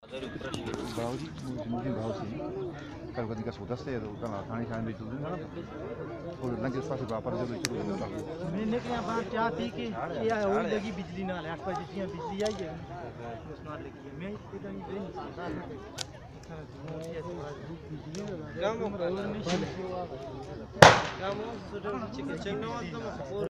भाव जी मुझे भाव से कल कभी का सोचा से तो कल थाने शाम में चल रहा था और लंच के पास वापस जो चलो मैंने क्या बात चाह थी कि ये हो लगी बिजली ना 8 बजे बिजली आई है उसमें लगी है मैं इधर ही नहीं सकता काम